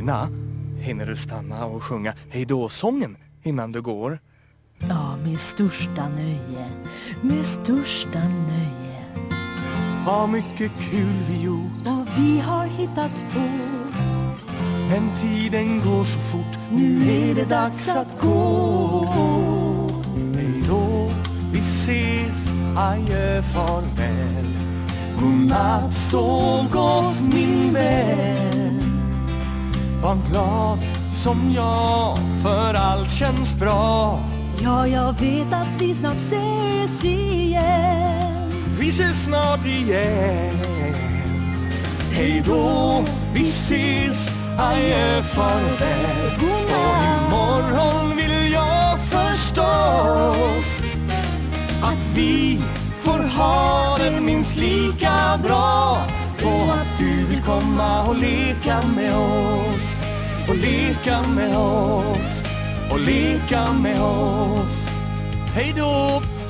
Hinner du stanna och sjunga hej då-sången innan du går? Ja, med största nöje. Med största nöje. Vad mycket kul vi gjort. Vad vi har hittat på. Men tiden går så fort. Nu är det dags att gå. Hej då, vi ses, adjö, farväl. Godnatt, sov gott min vän. Var glad som jag, för allt känns bra. Ja, jag vet att vi snart ses igen. Vi ses snart igen. Hej då, vi ses, adjö, farväl. Och imorgon vill jag förstås att vi får ha det minst lika bra. Och att du vill komma och leka med oss. Och leka med oss. Och leka med oss. Hej då!